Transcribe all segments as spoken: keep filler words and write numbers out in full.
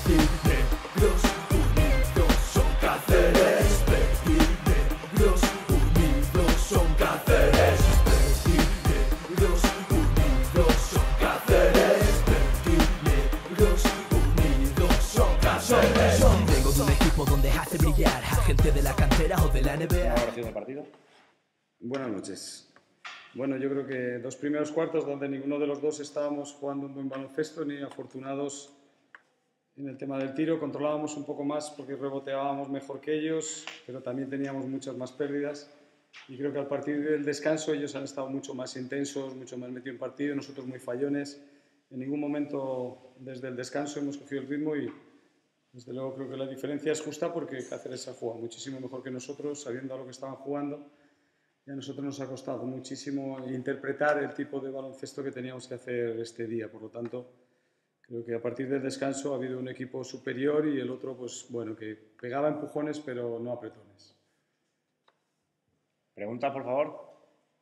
Petit negros unidos son Cáceres. Petit negros unidos son Cáceres. Petit negros unidos son Cáceres. Petit negros unidos son Cáceres. Vengo de un equipo donde hace brillar a gente de la cantera o de la N B A. ¿Valoración del partido? Buenas noches. Bueno, yo creo que dos primeros cuartos donde ninguno de los dos estábamos jugando un buen baloncesto ni afortunados en el tema del tiro. Controlábamos un poco más porque reboteábamos mejor que ellos, pero también teníamos muchas más pérdidas. Y creo que al partir del descanso ellos han estado mucho más intensos, mucho más metidos en partido, nosotros muy fallones. En ningún momento desde el descanso hemos cogido el ritmo y desde luego creo que la diferencia es justa porque Cáceres ha jugado muchísimo mejor que nosotros, sabiendo a lo que estaban jugando. Y a nosotros nos ha costado muchísimo interpretar el tipo de baloncesto que teníamos que hacer este día. Por lo tanto, creo que a partir del descanso ha habido un equipo superior y el otro, pues bueno, que pegaba empujones pero no apretones. Pregunta, por favor.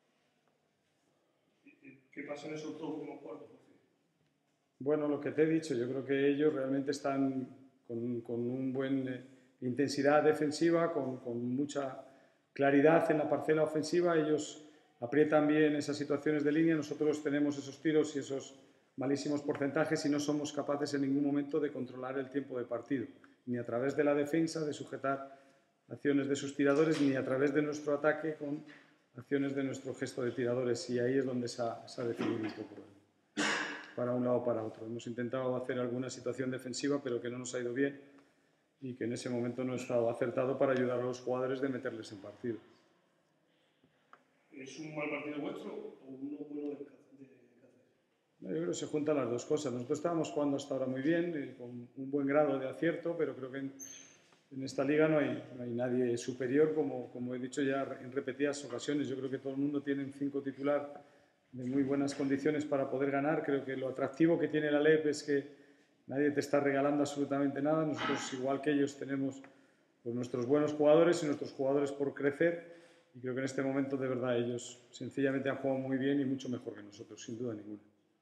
¿Qué pasa en esos dos últimos cuartos? Bueno, lo que te he dicho, yo creo que ellos realmente están con, con una buena eh, intensidad defensiva, con, con mucha claridad en la parcela ofensiva. Ellos aprietan bien esas situaciones de línea, nosotros tenemos esos tiros y esos malísimos porcentajes y no somos capaces en ningún momento de controlar el tiempo de partido, ni a través de la defensa, de sujetar acciones de sus tiradores, ni a través de nuestro ataque con acciones de nuestro gesto de tiradores, y ahí es donde se ha, se ha definido un poco para un lado o para otro. Hemos intentado hacer alguna situación defensiva pero que no nos ha ido bien y que en ese momento no he estado acertado para ayudar a los jugadores de meterles en partido. ¿Es un mal partido vuestro o uno bueno de Cáceres? Yo creo que se juntan las dos cosas. Nosotros estábamos jugando hasta ahora muy bien, eh, con un buen grado de acierto, pero creo que en, en esta liga no hay, no hay nadie superior, como, como he dicho ya en repetidas ocasiones. Yo creo que todo el mundo tiene un cinco titular de muy buenas condiciones para poder ganar. Creo que lo atractivo que tiene la L E P es que nadie te está regalando absolutamente nada. Nosotros, igual que ellos, tenemos pues, nuestros buenos jugadores y nuestros jugadores por crecer. Y creo que en este momento, de verdad, ellos sencillamente han jugado muy bien y mucho mejor que nosotros, sin duda ninguna.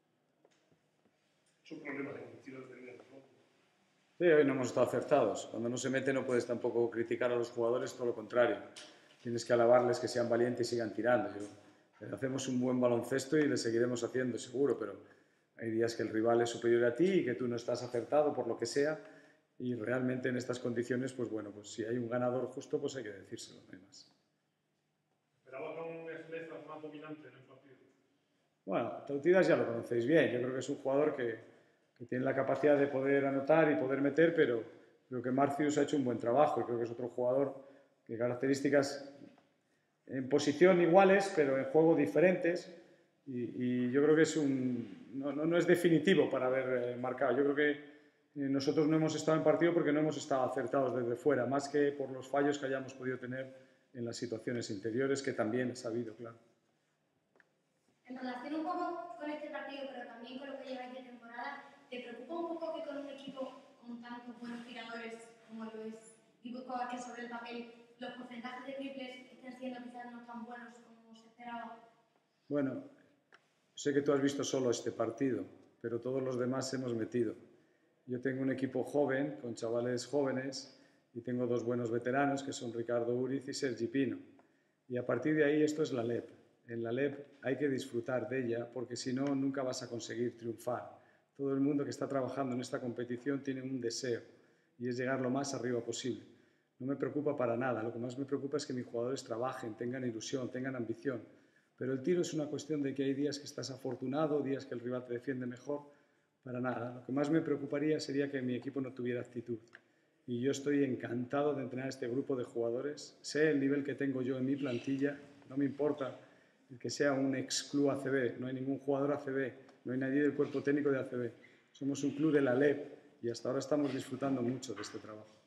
Es un problema de tiros de línea, ¿no? Sí, hoy no hemos estado acertados. Cuando no se mete no puedes tampoco criticar a los jugadores, todo lo contrario. Tienes que alabarles que sean valientes y sigan tirando. Yo, hacemos un buen baloncesto y le seguiremos haciendo, seguro, pero hay días que el rival es superior a ti y que tú no estás acertado por lo que sea, y realmente en estas condiciones, pues bueno, pues si hay un ganador justo, pues hay que decírselo, no hay más. ¿Esperabas a un Slezas más dominante en el partido? Bueno, Tautidas ya lo conocéis bien. Yo creo que es un jugador que, que tiene la capacidad de poder anotar y poder meter, pero creo que Marcius ha hecho un buen trabajo y creo que es otro jugador que características en posición iguales, pero en juego diferentes. Y, y yo creo que es un, no, no, no es definitivo para haber eh, marcado. Yo creo que eh, nosotros no hemos estado en partido porque no hemos estado acertados desde fuera, más que por los fallos que hayamos podido tener en las situaciones interiores, que también he sabido, claro. En relación un poco con este partido, pero también con lo que lleváis de temporada, ¿te preocupa un poco que con un equipo con tantos buenos tiradores como lo es Guipúzcoa, que sobre el papel los porcentajes de triples estén siendo quizás no tan buenos como se esperaba? Bueno, sé que tú has visto solo este partido, pero todos los demás hemos metido. Yo tengo un equipo joven, con chavales jóvenes, y tengo dos buenos veteranos, que son Ricardo Uriz y Sergi Pino. Y a partir de ahí, esto es la L E P. En la L E P hay que disfrutar de ella, porque si no, nunca vas a conseguir triunfar. Todo el mundo que está trabajando en esta competición tiene un deseo, y es llegar lo más arriba posible. No me preocupa para nada. Lo que más me preocupa es que mis jugadores trabajen, tengan ilusión, tengan ambición. Pero el tiro es una cuestión de que hay días que estás afortunado, días que el rival te defiende mejor, para nada. Lo que más me preocuparía sería que mi equipo no tuviera actitud. Y yo estoy encantado de entrenar a este grupo de jugadores. Sé el nivel que tengo yo en mi plantilla, no me importa el que sea un ex-club A C B, no hay ningún jugador A C B, no hay nadie del cuerpo técnico de A C B. Somos un club de la L E P y hasta ahora estamos disfrutando mucho de este trabajo.